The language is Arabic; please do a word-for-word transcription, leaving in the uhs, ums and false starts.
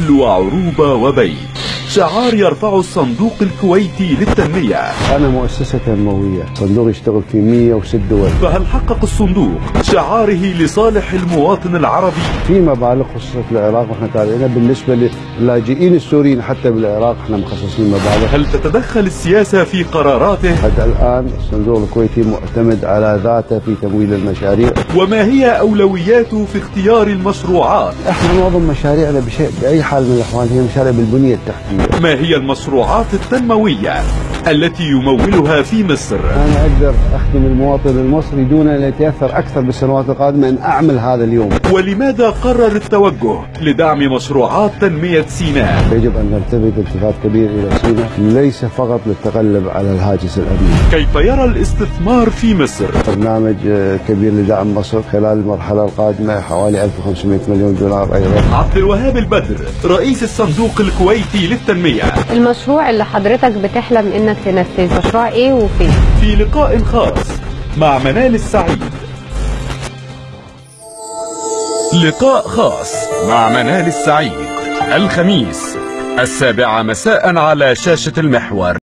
تلو عروبة وبيت، شعار يرفع الصندوق الكويتي للتنمية. أنا مؤسسة تنموية، صندوق يشتغل في مئة وستة دول. فهل حقق الصندوق شعاره لصالح المواطن العربي؟ في مبالغ خصصت للعراق واحنا تابعينها، بالنسبة للاجئين السوريين حتى بالعراق احنا مخصصين مبالغ. هل تتدخل السياسة في قراراته؟ حتى الآن الصندوق الكويتي معتمد على ذاته في تمويل المشاريع. وما هي أولوياته في اختيار المشروعات؟ احنا معظم مشاريعنا بشيء بأي حال من الأحوال هي مشاريع بالبنية التحتية. ما هي المشروعات التنموية التي يمولها في مصر؟ أنا أقدر أخدم المواطن المصري دون أن يتأثر أكثر بالسنوات القادمة أن أعمل هذا اليوم. ولماذا قرر التوجه لدعم مشروعات تنمية سيناء؟ يجب أن نلتفت التفات كبير إلى سيناء، ليس فقط للتغلب على الهاجس الأمني. كيف يرى الاستثمار في مصر؟ برنامج كبير لدعم مصر خلال المرحلة القادمة حوالي ألف وخمسمئة مليون دولار أيضا. عبد الوهاب البدر رئيس الصندوق الكويتي للتنمية. المشروع اللي حضرتك بتحلم انك تنفذ مشروع ايه وفين؟ في لقاء خاص مع منال السعيد. لقاء خاص مع منال السعيد الخميس السابعة مساء على شاشة المحور.